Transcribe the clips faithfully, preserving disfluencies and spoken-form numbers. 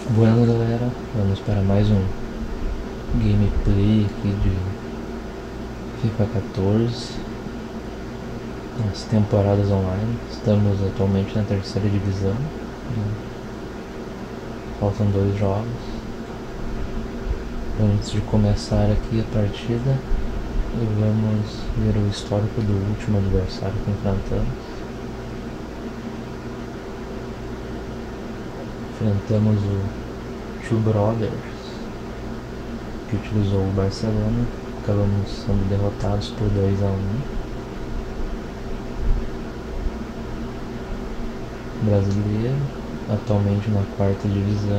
Bueno, galera, vamos para mais um gameplay aqui de FIFA quatorze, as temporadas online. Estamos atualmente na terceira divisão, faltam dois jogos. Antes de começar aqui a partida, vamos ver o histórico do último adversário que enfrentamos. Enfrentamos o Two Brothers, que utilizou o Barcelona. Acabamos sendo derrotados por dois a um. Brasileiro, atualmente na quarta divisão,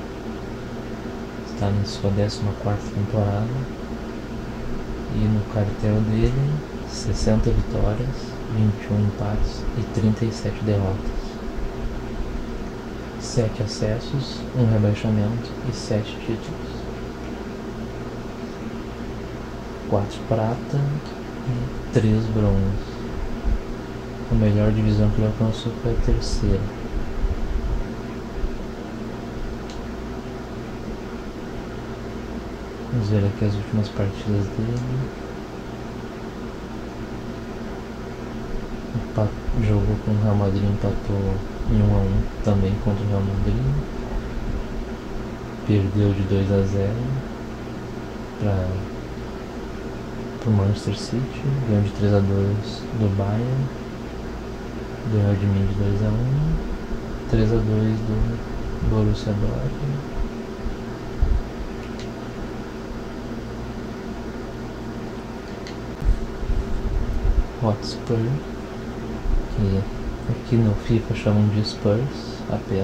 está na sua décima quarta temporada, e no cartel dele sessenta vitórias, vinte e um empates e trinta e sete derrotas. sete acessos, um rebaixamento e sete títulos. quatro prata e três bronze. A melhor divisão que ele alcançou foi a terceira. Vamos ver aqui as últimas partidas dele. Empat... Jogou com o Real Madrid, empatou em um a um também contra o Real Madrid. Perdeu de dois a zero para o Manchester City. Ganhou de três a dois do Bayern. Ganhou de mim de dois a um. três a dois do Borussia Dortmund. Hotspur, que aqui no FIFA chamam de Spurs apenas.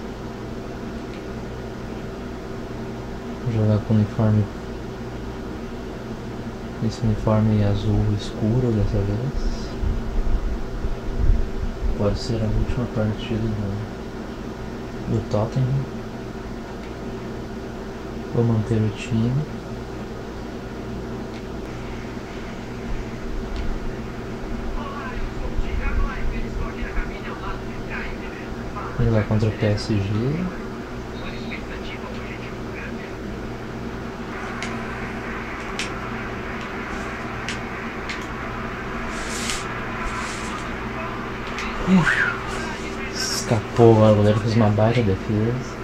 Vou jogar com uniforme, esse uniforme azul escuro dessa vez. Pode ser a última partida do, do Tottenham. Vou manter o time. Vou jogar contra o P S G. Escapou, o goleiro fez uma baita defesa.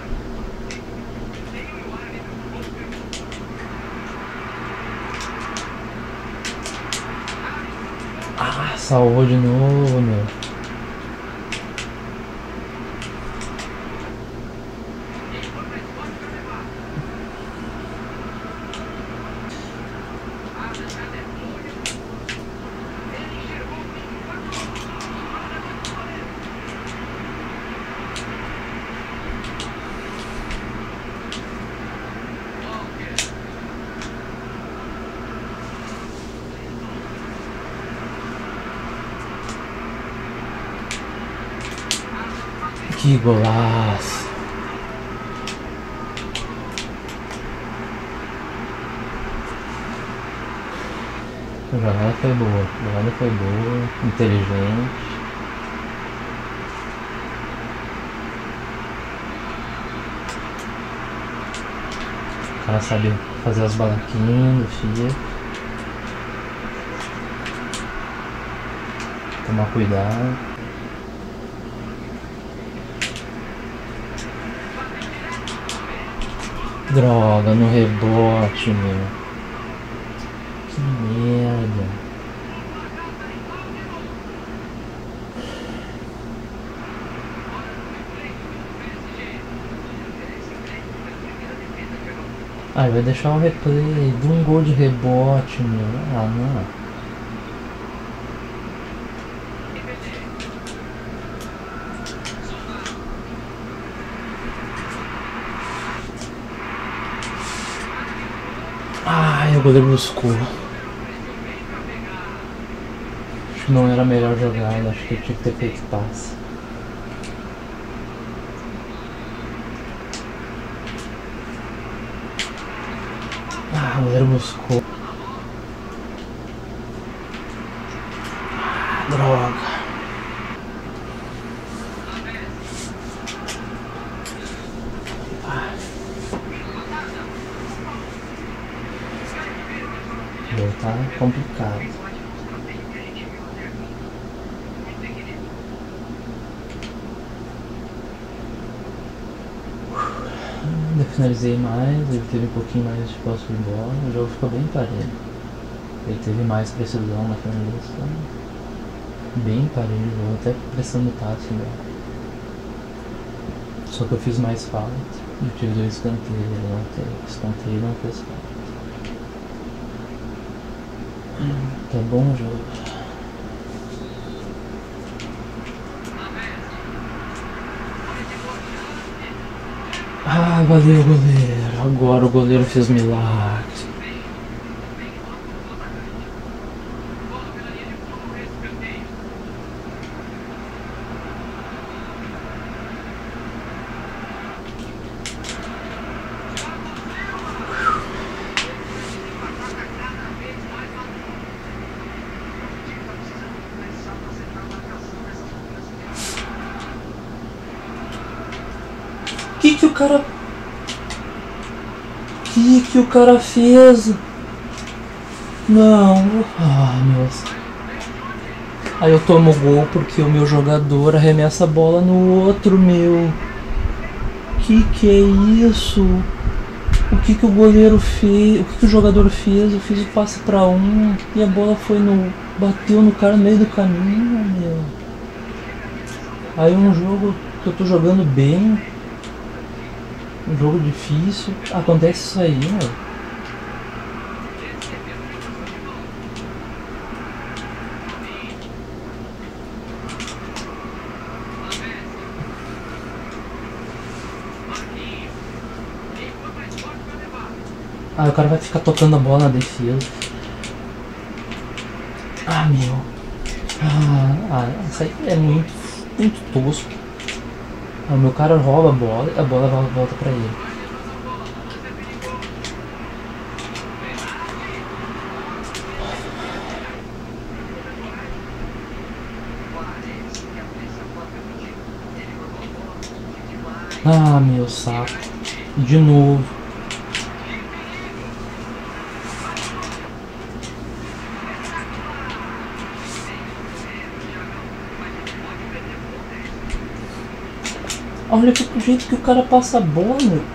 Ah, salvou de novo, meu. Que golaço! A jogada foi boa, a jogada foi boa, inteligente. O cara sabe fazer as balaquinhas do Fiat. Tomar cuidado. Droga, no rebote, meu. Que merda. Ah, vai deixar o replay de um gol de rebote, meu. Ah, não. Ai, o goleiro buscou. Acho que não era a melhor jogada, acho que eu tinha que ter feito passe. Ah, o goleiro buscou. Ah, droga. Ah. tá complicado. Ainda finalizei mais, ele teve um pouquinho mais de posse de bola, o jogo ficou bem parelho. Ele teve mais precisão na finalização. Bem parelho, até pressão no passe agora. Só que eu fiz mais falta. Eu tive dois escanteios, ele não teve. Escanteio não fez falta. Tá bom o jogo. Ah, valeu goleiro. Agora o goleiro fez milagre. Que que o cara... Que que o cara fez? Não. Ah, meu... Aí eu tomo gol porque o meu jogador arremessa a bola no outro, meu. Que que é isso? O que que o goleiro fez? O que que o jogador fez? Eu fiz o passe pra um e a bola foi no... Bateu no cara no meio do caminho, meu. Aí um jogo que eu tô jogando bem... Um jogo difícil, acontece isso aí, meu. Ah, o cara vai ficar tocando a bola na defesa. Ah, meu. Ah, ah isso aí é muito, muito tosco. O meu cara rouba a bola e a bola volta pra ele. Ah, meu saco. De novo. Olha o jeito que o cara passa a bola, meu.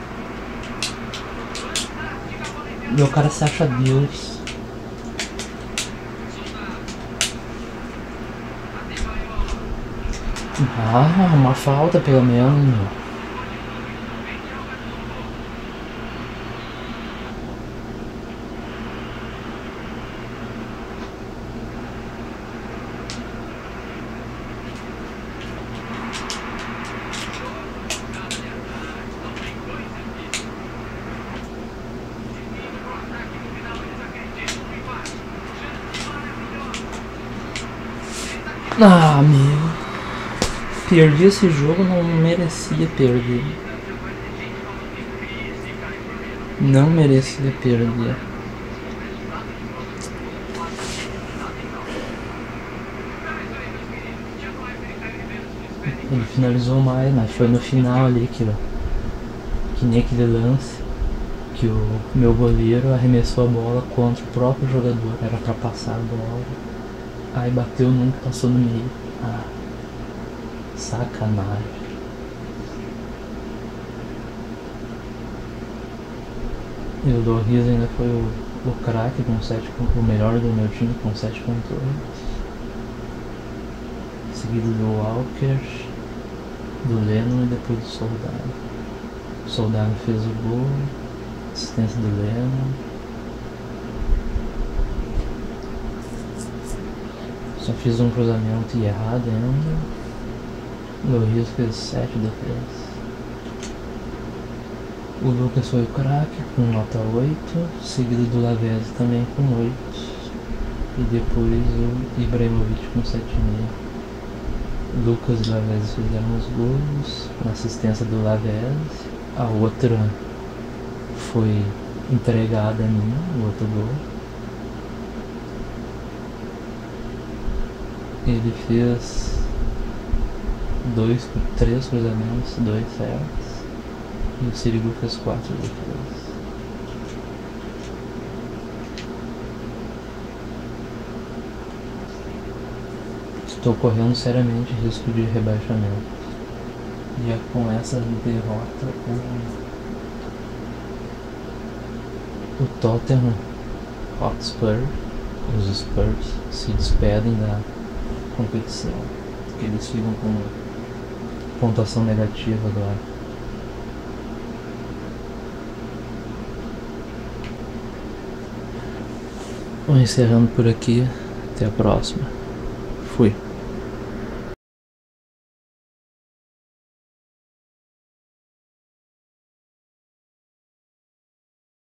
Meu cara se acha Deus. Ah, uma falta pelo menos, meu. Ah, meu. Perdi esse jogo, não merecia perder. Não merecia perder. Ele finalizou mais, mas foi no final ali que, que nem aquele lance que o meu goleiro arremessou a bola contra o próprio jogador. Era pra passar a bola. Aí bateu num que passou no meio. Ah, sacanagem. E o Loris ainda foi o, o craque com sete, o melhor do meu time com sete pontos. Seguido do Walker, do Lennon e depois do Soldado. O Soldado fez o gol, assistência do Lennon. Só fiz um cruzamento e errado ainda. O Loris fez sete defesas. O Lucas foi o craque com nota oito, seguido do Lavezzi também com oito. E depois o Ibrahimovic com sete vírgula cinco. Lucas e Lavezzi fizeram os gols, na assistência do Lavezzi. A outra foi entregada a mim, o outro gol. Ele fez dois, três cruzamentos, dois certos. E o Sirigu fez quatro defesas. estou correndo seriamente risco de rebaixamento. E é com essa derrota o, o Tottenham Hotspur, os Spurs, se despedem da competição, porque eles ficam com pontuação negativa agora. Vou encerrando por aqui, até a próxima. Fui.